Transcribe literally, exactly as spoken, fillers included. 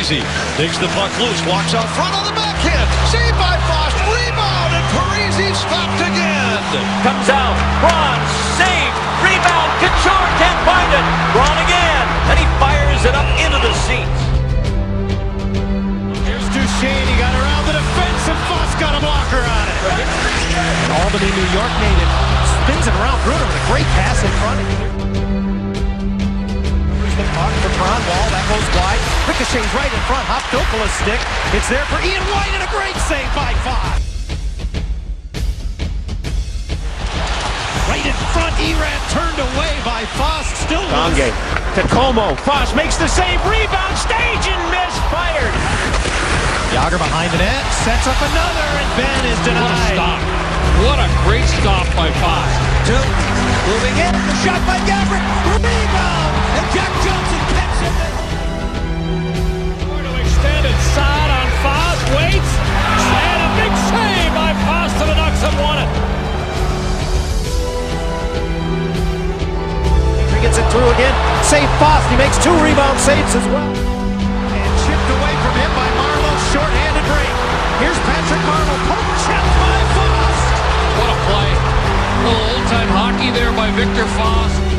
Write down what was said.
Parisi digs the puck loose, walks out front on the backhand. Saved by Fasth. Rebound, and Parisi stopped again. Comes out. Braun, save. Rebound. Couture can't find it. Braun again. And he fires it up into the seats. Here's Duchesne. He got around the defense, and Fasth got a blocker on it. Albany, New York native. Spins it around Bruno with a great pass in front. Here's the puck for Kronwall. That goes wide. Ricochets right in front. Hop Dokala's stick. It's there for Ian White, and a great save by Fasth. Right in front. Eran turned away by Fasth. Still Tange to Como. Fasth makes the save. Rebound. Stage and miss. Fired. Yager behind the net. Sets up another, and Ben is denied. What a stop. What a great stop by Fasth. Two. Moving in. The shot by Gabrick. Rebound. And Jack Johnson picks it. Going to extend it. Side on Fasth. Waits. And a big save by Fasth, and the Ducks have won it. He gets it through again. Save Fasth. He makes two rebound saves as well. And chipped away from him by Marlowe. Short-handed break. Here's Patrick Marlowe. Poke check by Fasth. What a play. A little old-time hockey there by Viktor Fasth.